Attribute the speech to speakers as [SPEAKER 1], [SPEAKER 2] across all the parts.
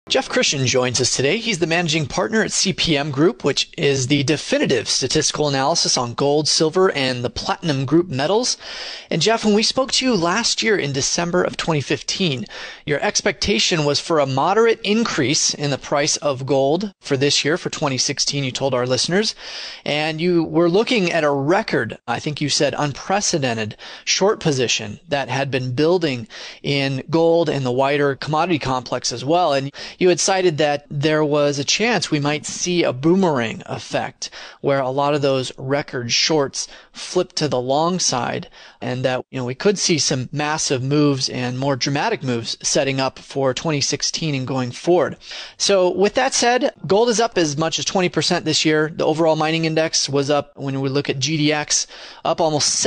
[SPEAKER 1] Jeff Christian joins us today. He's the managing partner at CPM Group, which is the definitive statistical analysis on gold, silver, and the platinum group metals. And Jeff, when we spoke to you last year in December of 2015, your expectation was for a moderate increase in the price of gold for this year, for 2016, you told our listeners. And you were looking at a record, I think you said unprecedented, short position that had been building in gold and the wider commodity complex as well. And you had cited that there was a chance we might see a boomerang effect where a lot of those record shorts flip to the long side, and that we could see some massive moves and more dramatic moves setting up for 2016 and going forward. So with that said, gold is up as much as 20% this year. The overall mining index was up, when we look at GDX, up almost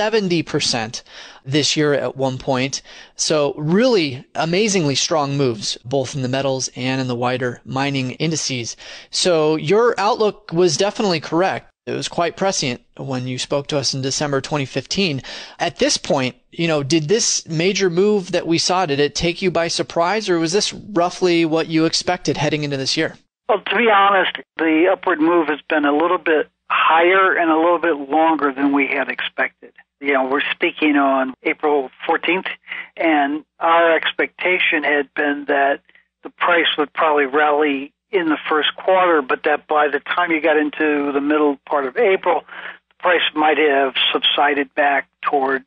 [SPEAKER 1] 70% this year at one point. So really amazingly strong moves, both in the metals and in the wider mining indices. So your outlook was definitely correct. It was quite prescient when you spoke to us in December 2015. At this point, did this major move that we saw, did it take you by surprise, or was this roughly what you expected heading into this year?
[SPEAKER 2] Well, to be honest, the upward move has been a little bit higher and a little bit longer than we had expected. We're speaking on April 14th, and our expectation had been that the price would probably rally in the first quarter, but that by the time you got into the middle part of April, the price might have subsided back toward,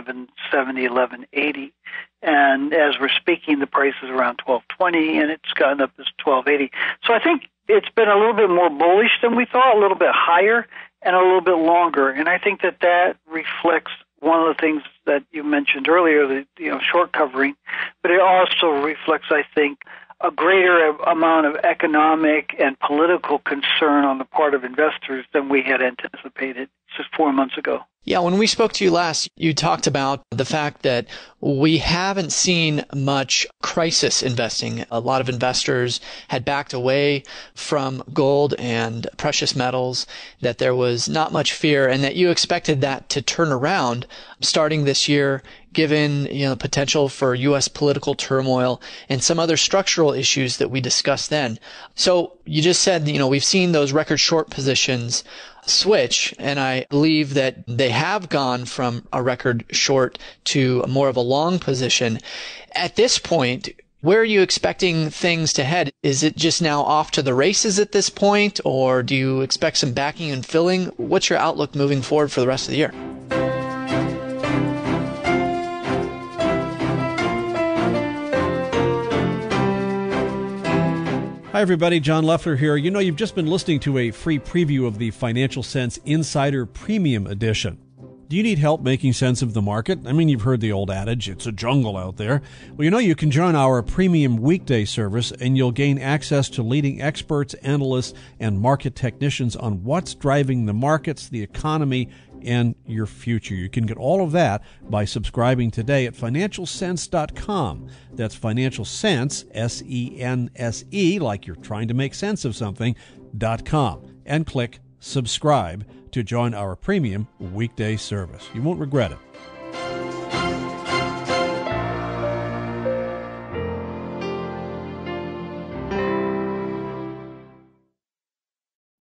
[SPEAKER 2] 1170, 1180. And as we're speaking, the price is around 1220, and it's gotten up to 1280. So I think it's been a little bit more bullish than we thought, a little bit higher and a little bit longer. And I think that reflects one of the things that you mentioned earlier, the short covering, but it also reflects, I think, a greater amount of economic and political concern on the part of investors than we had anticipated just 4 months ago.
[SPEAKER 1] Yeah, when we spoke to you last, you talked about the fact that we haven't seen much crisis investing. A lot of investors had backed away from gold and precious metals, that there was not much fear, and that you expected that to turn around starting this year, given the potential for U.S. political turmoil and some other structural issues that we discussed then. So you just said, we've seen those record short positions switch, and I believe that they have gone from a record short to more of a long position. At this point, where are you expecting things to head? Is it just now off to the races at this point, or do you expect some backing and filling? What's your outlook moving forward for the rest of the year?
[SPEAKER 3] Hi, everybody. John Leffler here. You've just been listening to a free preview of the Financial Sense Insider Premium Edition. Do you need help making sense of the market? You've heard the old adage, it's a jungle out there. Well, you can join our premium weekday service, and you'll gain access to leading experts, analysts, and market technicians on what's driving the markets, the economy, and your future. You can get all of that by subscribing today at financialsense.com. That's Financial Sense, S-E-N-S-E, like you're trying to make sense of something, .com, and click subscribe to join our premium weekday service. You won't regret it.